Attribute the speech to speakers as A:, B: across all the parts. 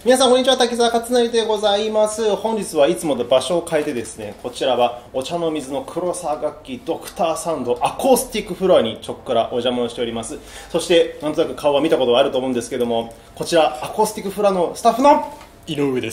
A: 皆さんこんにちは、滝沢勝成でございます。本日はいつもと場所を変えてですね、こちらはお茶の水の黒沢楽器ドクターサウンドアコースティックフロアにちょっからお邪魔をしております。そしてなんとなく顔は見たことがあると思うんですけども、こちらアコースティックフロアのスタッフの
B: 井上です。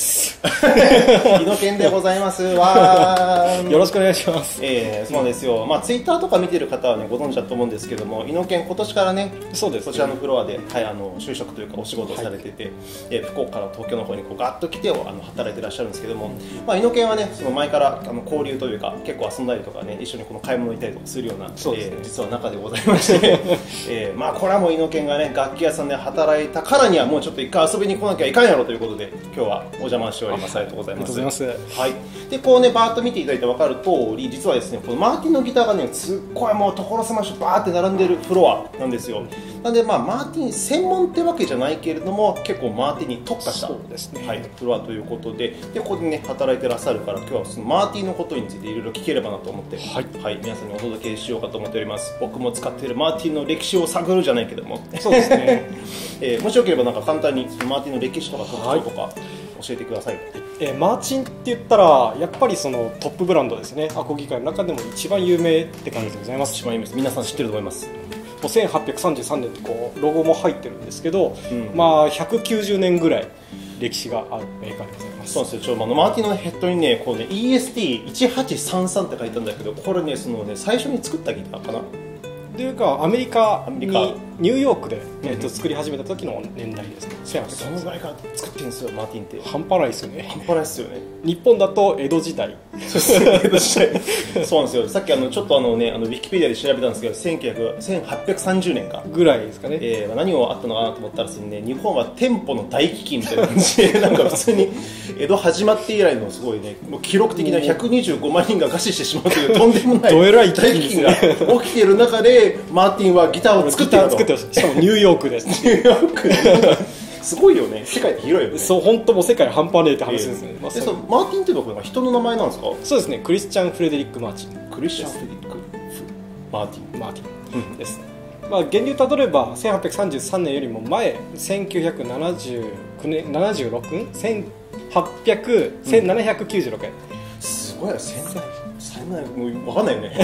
A: 井野健でございます。わー
B: よろしくお願いします。
A: そうですよ。ツイッターとか見てる方はねご存知だと思うんですけども、井野健今年からね、
B: そうです、
A: こちらのフロアで、就職というかお仕事をされてて、福岡から東京の方にガッと来て働いてらっしゃるんですけども、井野健はねその前から交流というか結構遊んだりとかね、一緒にこの買い物行ったりとかするような、実は仲でございまして、これはもう井野健がね楽器屋さんで働いたからにはもうちょっと一回遊びに来なきゃいかんやろということで今日はお邪魔しております。ありがとうございます。はい。でこうねバーッと見ていただいて分かる通り、実はですねこのマーティンのギターがねすっごいもう所狭しとバーって並んでるフロアなんですよ。なんでマーティン専門ってわけじゃないけれども結構マーティンに特化した、
B: そうですね、
A: フロアということで、ここでね働いてらっしゃるから今日はそのマーティンのことについていろいろ聞ければなと思って、皆さんにお届けしようかと思っております。僕も使っているマーティンの歴史を探るじゃないけども、
B: そうですね。
A: もしよければなんか簡単にマーティンの歴史とか特徴とか教えてください。
B: マーチンって言ったらやっぱりそのトップブランドですね。アコギ界の中でも一番有名って感じでございます。
A: 一番有名です。皆さん知ってると思います。
B: もう1833年ってロゴも入ってるんですけど、190年ぐらい歴史があるメーカーでございます。
A: そうなんですよ。マーティンのヘッドにね、EST1833 って書いたんだけど、これね、最初に作ったギターかな。
B: というかアメリカにニューヨークで、作り始めた時の年代ですね。
A: そのぐらいから作ってるんですよ、マーティンって。
B: 半端ないですよね。
A: 半端ないですよね。
B: 日本だと江戸時代。
A: そうなんですよ。さっきちょっとウィキペディアで調べたんですけど、1830年か
B: ぐらいですかね。
A: 何があったのかなと思ったらですね、日本は店舗の大飢饉みたいな感じでなんか普通に江戸始まって以来のすごいね、もう記録的な125万人が餓死してしまうというとんでもない
B: どえらい
A: 大飢饉が起きている中でマーティンはギターを作っていると。
B: しかもニューヨークです。
A: ニューヨークすごいよね。世界って広いよね。
B: そう、本当もう世界半端ねえって話ですね。
A: マーティンっていうのは人の名前なんですか？
B: そうですね。クリスチャン・フレデリック・マーチン。
A: クリスチャン・フレデリック・マーティン
B: です。源流たどれば1833年よりも前、1976年、1796年。
A: すごいよ、もう分かんないよね。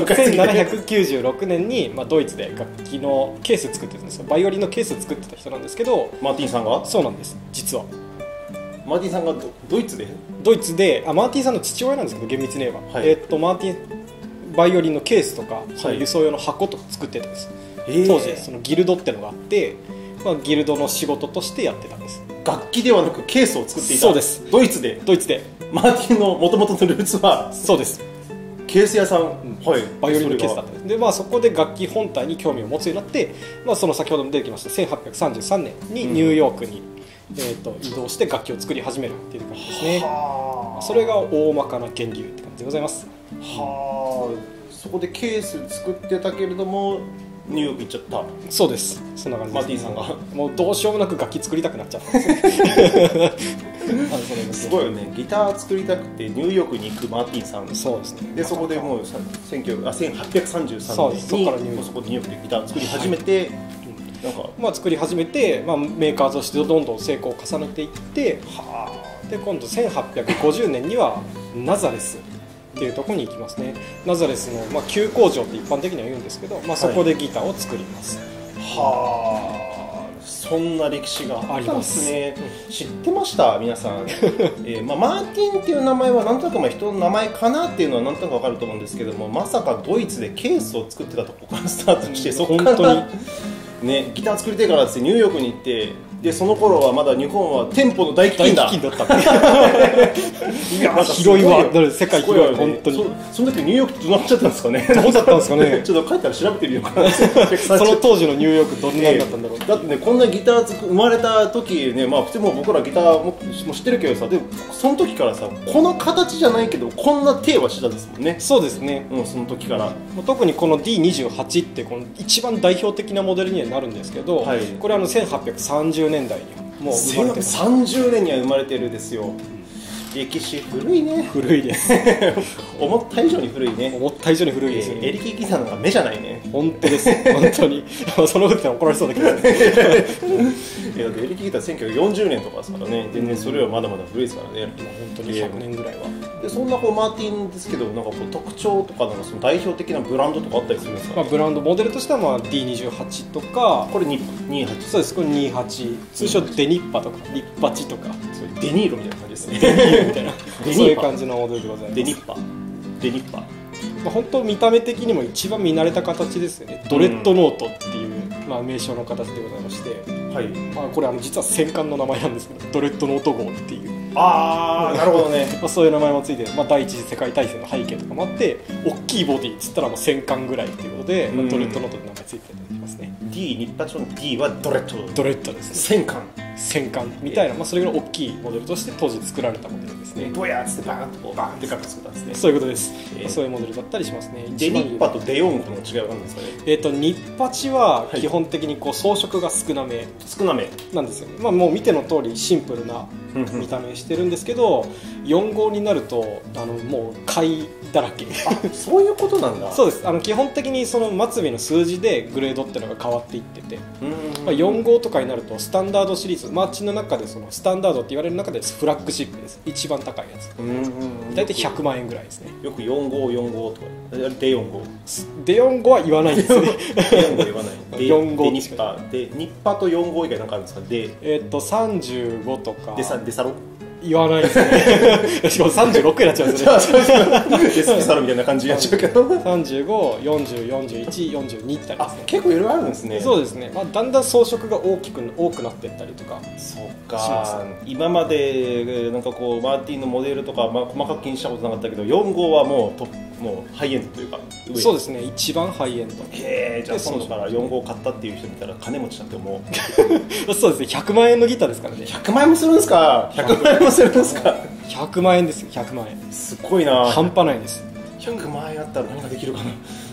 B: 1796年に、ドイツで楽器のケース作ってたんですよ。バイオリンのケース作ってた人なんですけど、
A: マーティンさんが？
B: そうなんです、実は。
A: マーティンさんがドイツで
B: マーティンさんの父親なんですけど、厳密に言えば、マーティンバイオリンのケースとか、輸送用の箱とか作ってたんです。当時そのギルドってのがあって、ギルドの仕事としてやってたんです。
A: 楽器ではなくケースを作っていた。
B: そうです。
A: ドイツでマーティンの元々のルーツは
B: そうです。
A: ケース屋さん、
B: バイオリンのケースだったんです。で、そこで楽器本体に興味を持つようになって、その先ほども出てきました1833年にニューヨークに、移動して楽器を作り始めるっていう感じですね。それが大まかな源流って感じでございます。
A: そこでケース作ってたけれどもニューヨーク行っちゃった。
B: そうです。そんな感じです。
A: マーティンさんが
B: もうどうしようもなく楽器作りたくなっちゃったんです
A: すごいよね。ギター作りたくてニューヨークに行くマーティンさん。
B: そうですね。
A: でそこでもう1833年にそこでニューヨークでギター作り始めて、
B: 作り始めて、メーカーとしてどんどん成功を重ねていって、で今度1850年にはナザレスっていうところに行きますね。ナザレスの、旧工場って一般的には言うんですけど、そこでギターを作ります。
A: そんな歴史があったんですね。知ってました皆さん。マーティンっていう名前はなんとなく人の名前かなっていうのはなんとなく分かると思うんですけども、まさかドイツでケースを作ってたとこからスタートして、そこからね、ギター作りたいからってニューヨークに行って、でその頃はまだ日本は店舗の大飢饉だったいや
B: 広いわ、世界広い、本当に。
A: その時ニューヨークってどうなっちゃったんですかね。
B: どうだったんですかね。
A: ちょっと帰ったら調べてみようかな。
B: その当時のニューヨークどんなになったんだろう。
A: だってね、こんなギター生まれた時ね、普通も僕らギターも知ってるけどさ、でもその時からさ、この形じゃないけどこんな手はしてたんですもんね。
B: そうですね。
A: その時から
B: 特にこの D28 ってこの一番代表的なモデルにはなるんですけど、これは1830年代にもう生まれてる。
A: 30年には生まれてるですよ。歴史古いね。
B: 古いです
A: 思った以上に古いね。
B: 思った以上に古いですよね。
A: エリキギターなんか目じゃないね。
B: 本当です。本当にそのことで怒られそうだけど
A: だってエレキギター1940年とかですからね、全然それよりまだまだ古いですからね。
B: 今本当に100年ぐらいは。
A: でそんなこうマーティンですけど、なんかこう特徴とか、なんかその代表的なブランドとかあったりするんですか？
B: ブランドモデルとしてはD28 とか、
A: これ28。
B: そうです、これ28、通称デニッパとかリッパチとか、
A: デニーロみたいな感じですね。
B: デニーロみたいな
A: デニッパ
B: そういう感じのモデルでございます。
A: デニッパデニッパ
B: 本当見た目的にも一番見慣れた形ですよね。ドレッドノートっていう、名称の形でございまして、
A: はい。
B: これ実は戦艦の名前なんですけど、ドレッドノート号っていう、
A: ああ、なるほどね。
B: そういう名前もついて、第一次世界大戦の背景とかもあって、大きいボディっつったらもう戦艦ぐらいっていうことで、ドレッドノートって名前ついてたりしますね。
A: D 日発の D はドレッド。
B: ドレッドですね。
A: 戦艦
B: みたいな、それぐらい大きいモデルとして当時作られたモデルですね。
A: ボヤーっつってバーンとバーンってかく作ったんですね。
B: そういうことです、そういうモデルだったりしますね。
A: デニッパとデヨンゴの違いは何ですかね？
B: ニッパチは基本的に装飾が少なめなんですよね。もう見ての通りシンプルな見た目してるんですけど、4号になるともう貝だらけ。
A: そういうことなんだ。
B: そうです。基本的にその末尾の数字でグレードっていうのが変わっていってて、4号とかになるとスタンダードシリーズ、マーチの中でそのスタンダードって言われる中でフラッグシップです。一番高いやつ。大体100万円ぐらいですね。
A: よく4号とかデ4号。
B: デ4号は言わないですね。
A: デ4号言わない。
B: 4号
A: デニッパでニッパと4号以外なんかあるんですか？
B: 35とか
A: デサロ
B: 言わないですね。しかも36になっちゃうんですよね。
A: デスピサロみたいな感じになっちゃうけど。
B: 35、40、41、42ってありますね。
A: 結構いろいろあるんですね。
B: そうですね。だんだん装飾が多くなっていったりとか。
A: そうか。今までなんかこうマーティンのモデルとか細かく気にしたことなかったけど、4号はもうハイエンドというか上。
B: そうですね。一番ハイエンド。
A: じゃあ今度から4号買ったっていう人見たら金持ちなんて思
B: う。そうですね。100万円のギターですからね。
A: 100万円もするんですか？100万円もするんですか
B: ？100万円ですよ。100万円。
A: すごいな。
B: 半端ないです。
A: 100万円あったら何ができるかな。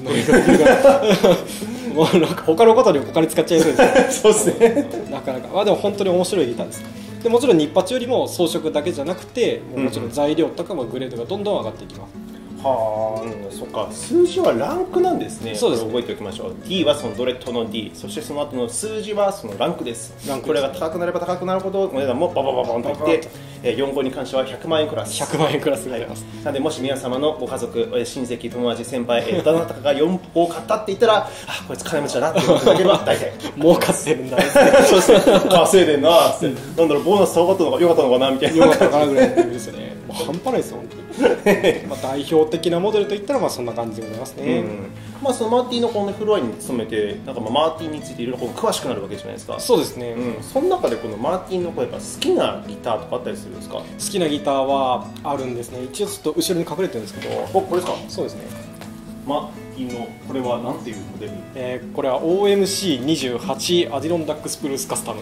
B: もうなんか他のことにお金使っちゃいそうです。
A: そうですね。
B: なかなか。でも本当に面白いギターです。でもちろんニッパチよりも装飾だけじゃなくて、もちろん材料とかもグレードがどんどん上がっていきます。
A: そっか。数字はランクなんですね。
B: そうです。
A: 覚えておきましょう。 D はそのドレッドの D、 そしてその後の数字はそのランクです。これが高くなれば高くなるほどお値段もババババンといって、4号に関しては100万円クラス。
B: 100万円クラスでございます。
A: なのでもし皆様のご家族、親戚、友達、先輩、どなたかが4号を買ったって言ったら、こいつ金持ちだなって言っていただければ大体
B: 儲かってるんだ。
A: そうですね。稼いでんなって、なんだろう、ボーナス高かったのか良かったのかなみたいな。
B: 良かったかなぐらいのレベルですよね。もう半端ないですよ本当に。代表的なモデルといったらそんな感じでございますね。
A: そのマーティンのこのフロアに勤めて、なんかマーティンについていろいろ詳しくなるわけじゃないですか。
B: そうですね。
A: その中でこのマーティンのやっぱ好きなギターとかあったりするんですか？
B: 好きなギターはあるんですね。一応ちょっと後ろに隠れてるんですけど。
A: これですか？
B: そうですね。
A: マーティンのこれは何ていうモデル？
B: これは OMC28 アディロンダックスプルースカスタム。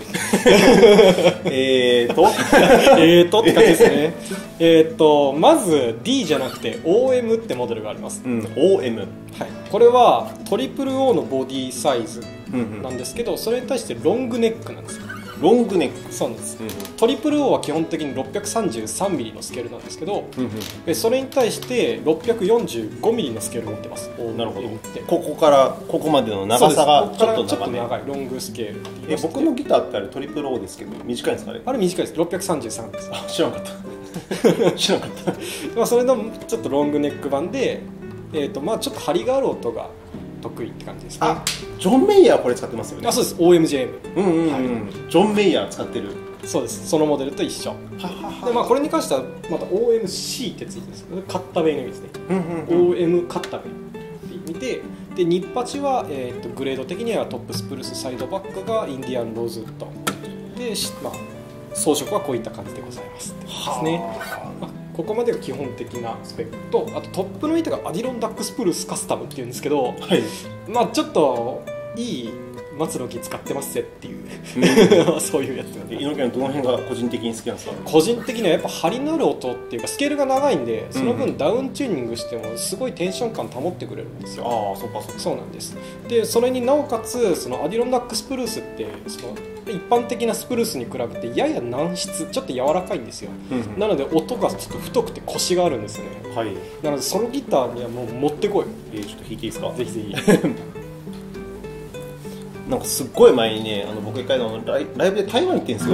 B: って感じですね。まず D じゃなくて OM ってモデルがあります。
A: OM。
B: はい。これはトリプル O のボディサイズなんですけど、それに対してロングネックなんですよ。
A: ロングネック。
B: そうなんです。トリプル O は基本的に 633mm のスケールなんですけど、それに対して 645mm のスケールを持ってます。
A: なるほど。ここからここまでの長さがちょっと長
B: いロングスケールって
A: 言いまして、僕のギターってあれトリプル O ですけど短いんですかね？
B: あれ短いです。633です。
A: 知らなかった知らなかった
B: それのちょっとロングネック版で、ちょっと張りがある音が得意って感じですね。
A: ジョン・メイヤーこれ使ってますよね。
B: そうです。 OMJM。
A: ジョン・メイヤー使ってる。
B: そうです。そのモデルと一緒で、これに関してはまた OMC ってついてるんですけど、カッタベイの意味ですね。OM カッタベイって意味で、ニッパチは、グレード的にはトップスプルースサイドバックがインディアンローズウッドで、装飾はこういった感じでございますですね。ここまでが基本的なスペックと、あとトップの板がアディロンダックスプルースカスタムっていうんですけど、ちょっといい松の木使ってますぜっていうそういうやつなんで。
A: 猪木のどの辺が個人的に好きなんですか？
B: 個人的にはやっぱ張りのある音っていうか、スケールが長いんで、その分ダウンチューニングしてもすごいテンション感保ってくれるんですよ。そうなんです。でそれになおかつそのアディロンダックスプルースってその一般的なスプルースに比べてやや軟質、ちょっと柔らかいんですよ。なので音がちょっと太くてコシがあるんですよね。なのでそのギターにはもう持ってこい。
A: ちょっと弾いていいですか？
B: ぜひぜひ。
A: なんかすっごい前にね、僕一回ライブで台湾行ってるんですよ。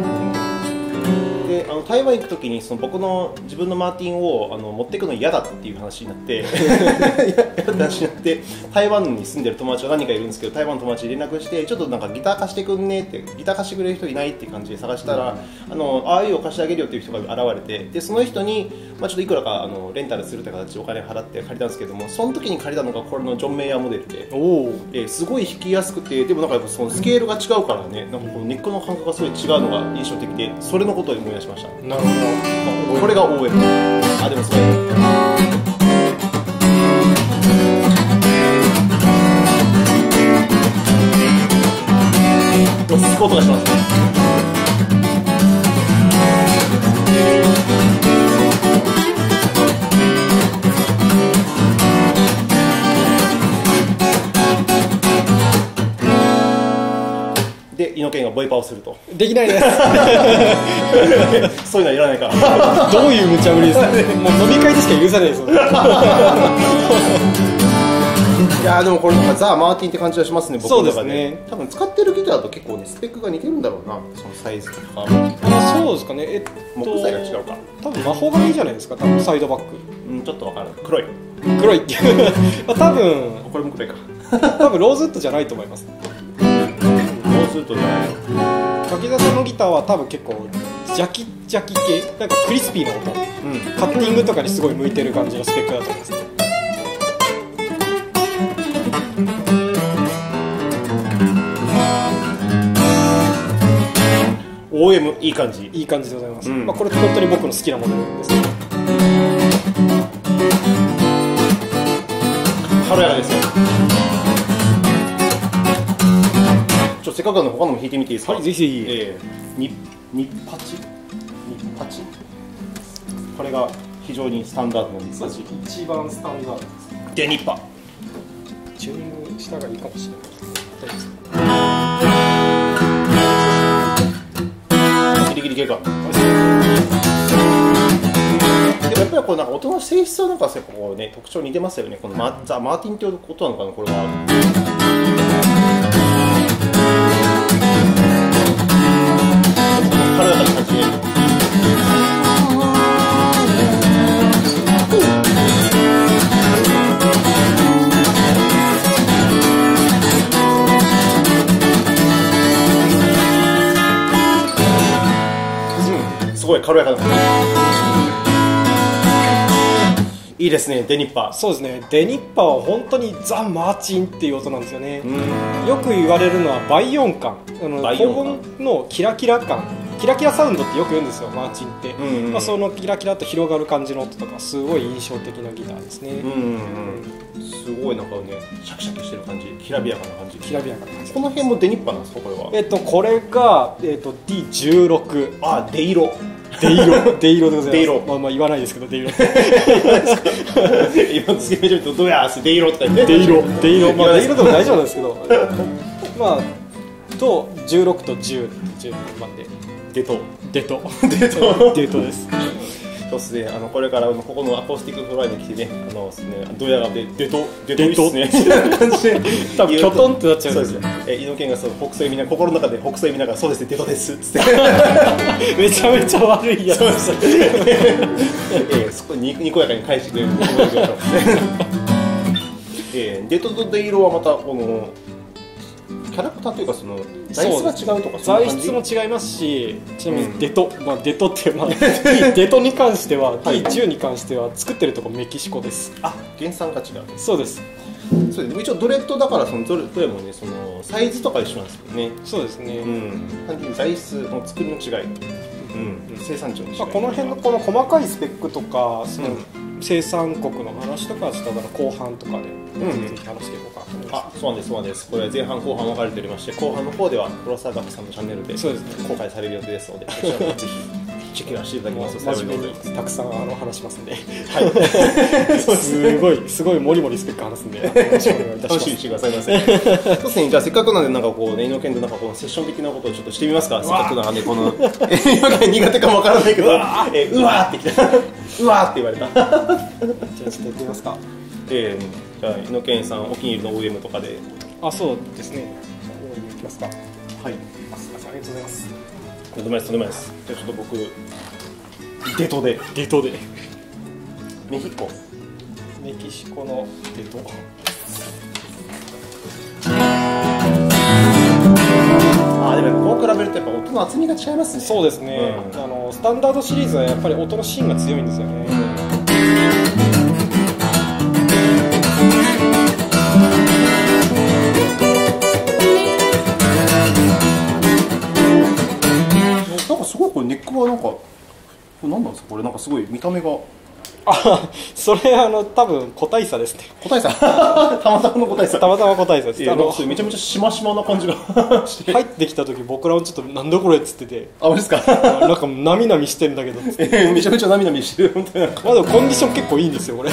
A: で台湾行くときにその僕の自分のマーティンを持っていくの嫌だっていう話になって嫌だ話になって台湾に住んでる友達が何人かいるんですけど、台湾の友達に連絡してちょっとなんかギター貸してくんねって、ギター貸してくれる人いないって感じで探したら、ああいうを貸してあげるよっていう人が現れて、でその人に、ちょっといくらかレンタルするという形でお金払って借りたんですけども、その時に借りたのがこれのジョン・メイヤーモデルで、すごい弾きやすくて、でもなんかやっぱそのスケールが違うからね、なんかこのネックの感覚がすごい違うのが印象的で、それのことを思い出しました。
B: なるほど、
A: これが OM。 あ、でもすごいスコートがしますね。で、猪木がボイパをすると。
B: できないです
A: そういうのはいらないから
B: どういう無茶ぶりですかもう飲み会でしか許さないですよ
A: いやでもこれなんかザ・マーティンって感じがしますね、僕の中で。
B: そうですね。
A: 多分使ってるギターと結構ねスペックが似てるんだろうな、そのサイズとか。
B: そうですかね。
A: 木材が違うか。
B: 多分魔法がいいじゃないですか、多分サイドバック。
A: ちょっとわからない。黒い
B: っていう多分
A: これも黒いか
B: 多分ローズウッドじゃないと思います。
A: ローズウッドじゃないの。
B: 柿澤さんのギターは多分結構ジャキ系、なんかクリスピーな音、カッティングとかにすごい向いてる感じのスペックだと思いますね。
A: OM いい感じ。
B: いい感じでございます。これ本当に僕の好きなモデルですね。
A: 軽やかですよ。せっかくなので他のも弾いてみていいですか。
B: はい、ぜひぜひ。
A: ニッパチ。これが非常にスタンダードなニッパチ。
B: 一番スタンダードです。
A: でニッパ。
B: チューニングした方がいいかもしれない。
A: ギリギリ系か。でもやっぱりこうなんか音の性質はなんかこうね特徴似てますよね。このザ・マーティンっていうことなのかな、これは。軽やかな感じで。すごい軽やかな感じ。いいですね、デニッパー。
B: そうですね、デニッパーは本当にザ・マーチンっていう音なんですよね。よく言われるのは倍音感、高音のキラキラ感、キラキラサウンドってよく言うんですよ、マーチンって。そのキラキラと広がる感じの音とかすごい印象的なギターですね。
A: すごいなんかね、シャキシャキしてる感じ、きらびやかな感じ。
B: きらびやかな感じ。
A: この辺もデニッパーなんですか、これは。
B: これが、D16。
A: あ、デイロ。
B: デイロでございます。
A: デイロ。
B: まあ言わないですけど、デイロって。
A: 今つけめちゃうとどうやーデイロって言って。
B: デイロ。まあデイロでも大丈夫なんですけど。まあと16と10番で。デトです。
A: そうですね、これからここのアコースティックフロアに来てね、ドヤ顔でデトいいっすねみたいな感じで
B: 多分キョトンってなっちゃうんですよ。
A: 猪木がその北斎見ながら、心の中で北斎見ながら、そうですね、デトですっつって
B: めちゃめちゃ悪いやつ
A: ですそこににこやかに返してくれるデトとデイロはまたこのキャラクターというかその材質が違うとか、
B: 材質も違いますし、ちなみにデトってデトに関しては T10 に関しては作ってるとこメキシコです。
A: あ、原産が違う。
B: そうです。
A: そうです。一応ドレッドだからそのどれもね、そのサイズとか一緒なんですけどね。
B: そうですね。
A: 単純に材質の作りの違い、生産地の違い。
B: この辺のこの細かいスペックとか、その生産国の話とかはちょっと後半とかでぜひ話していこうかと思います。
A: そうなんです。これは前半後半分かれておりまして、後半の方では黒沢学さんのチャンネルで公開される予定ですので、こちらもぜひチェックしていただきますと
B: 真面目にたくさん話しますんで、すごいモリモリスペック話すんで、
A: 楽しみにしてくださいませ。そうですね。じゃあせっかくなんでなんかこうね、猪木となんかこのセッション的なことをちょっとしてみますか。せっかくなんでこの猪木苦手かもわからないけど、うわーってきた、うわーって言われた。じゃあ
B: ちょっとやってみますか。
A: じゃあ猪木さんお気に入りの OM とかで。
B: そうですね。 きますか。
A: はい、
B: あ、すみません、ありがとうございます。
A: とんでもないです、とんでもないです。じゃあちょっと僕デトでメキシコのデト。あ、でもこう比べるとやっぱ音の厚みが違いますね。
B: そうですね、スタンダードシリーズはやっぱり音の芯が強いんですよね。
A: なんかすごいこれネックはなんかこれ何なんですか、これなんかすごい見た目が。
B: あ、それ多分個体差ですね。
A: 個体差たまたまの個体差。
B: たまたま個体差です。
A: めちゃめちゃしましまな感じがして
B: 入ってきた時僕らもちょっとなんだこれっつってて、
A: あ、マジですか
B: なんかなみなみしてんだけどっつって
A: めちゃめちゃ涙みしてる本当に。
B: まあでもコンディション結構いいんですよこれ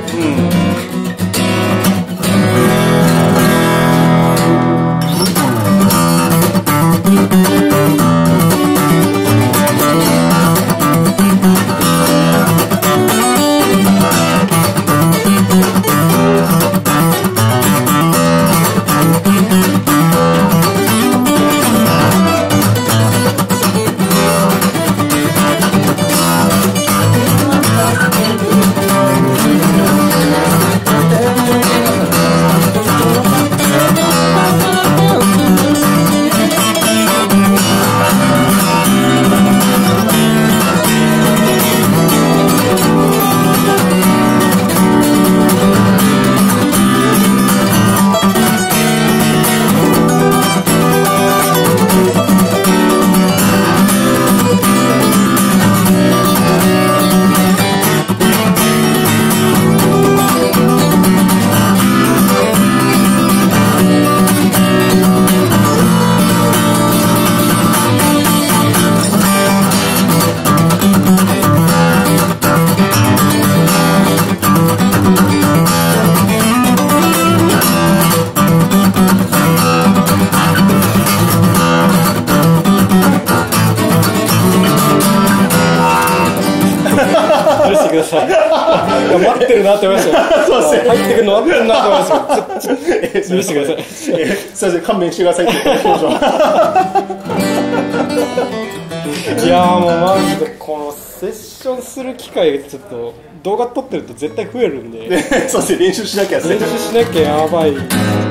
B: 許してください。待ってるなって思いましたよ。
A: そうですね、
B: 入ってくるの待ってるなって思いましたよ。許してください。
A: すいません、勘弁してくださいって表情
B: いやーもうマジでこのセッションする機会がちょっと動画撮ってると絶対増えるんで、
A: そうですね、練習しなきゃ
B: 練習しなきゃやばい。そう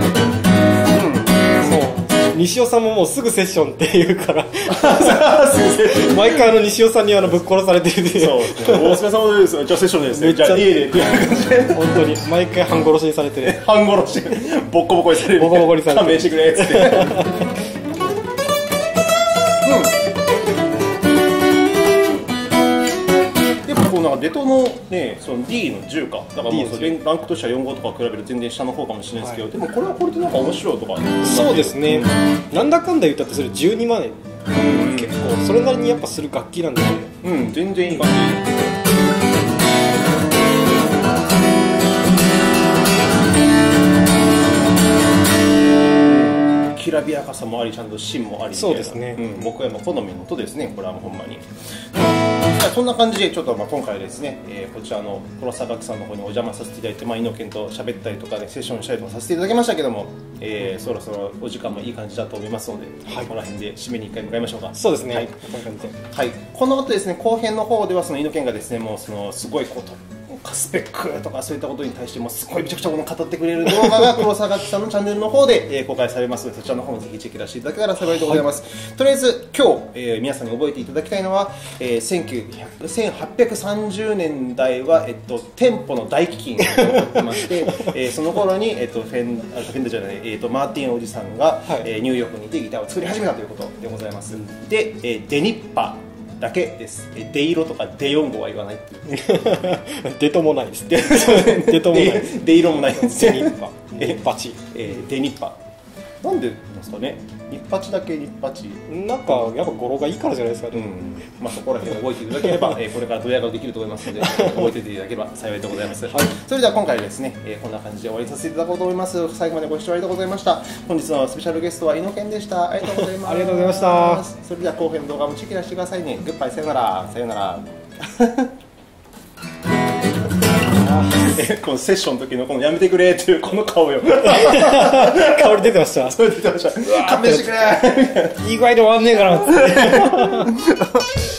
B: 西尾さんももうすぐセッションって言うから毎回西尾さんにぶっ殺されてるんで、
A: そうですね、お疲れ様です、じゃあセッションでですね、じゃあ家でっていう感じで
B: 本当に毎回半殺しにされてる
A: 半殺しボッコボコにされる、
B: ボコボコにされて
A: 勘弁してくれっつってなんかデトのね、その D の10か、だからもうそれランクとしては4号とか比べると全然下の方かもしれないですけど、でもこれはこれでなんか面白いとか、
B: そうですね、なんだかんだ言ったってそれ12万円、結構それなりにやっぱする楽器なんで、
A: 全然いい感じ。きらびやかさもあり、ちゃんと芯もあり、
B: そうですね、
A: 僕は好みの音ですね、これはほんまに。そんな感じでちょっと今回ですね、こちらの黒沢楽器さんの方にお邪魔させていただいて、猪野健と喋ったりとかね、セッションしたりとかさせていただきましたけども、そろそろお時間もいい感じだと思いますので、この辺で締めに一回向かいましょうか。
B: そうですね、
A: はい、
B: こんな感じで、
A: はい、この後ですね、後編の方ではその猪野健がですね、もうそのすごいことスペックとかそういったことに対してもすごいめちゃくちゃ語ってくれる動画が黒沢楽器さんのチャンネルの方で、公開されますので、そちらの方もぜひチェック出していただけたら幸いでございます。とりあえず今日、皆さんに覚えていただきたいのは、1830年代は、店舗の大飢饉が起こってまして、その頃に、フェンダーじゃない、マーティンおじさんが、ニューヨークにいてギターを作り始めたということでございます。で、デニッパだけです。デイロとかデヨンゴは言わないっていう
B: デトもないです。デトもないです。
A: デイロもないです。
B: デニッパ、デニッパチ、
A: デニッパ、なんでなんですかね、ニッパチだけニッパチ、
B: なんかやっぱ語呂がいいからじゃないですかね。
A: まあそこら辺覚えていただければ、これからドヤ顔できると思いますので、覚えていていただければ幸いでございます。それでは今回ですね、こんな感じで終わりさせていただこうと思います。最後までご視聴ありがとうございました。本日のスペシャルゲストは猪野健でした。ありがとうございます。
B: ありがとうございました。
A: それでは後編の動画もチェックしてくださいね。グッバイ、さよなら、さよなら。 このセッションの時のこのやめてくれっていうこの顔よ
B: 香り出てました。
A: それ出てました。勘弁してくれ
B: いい具合で終わんねえかなって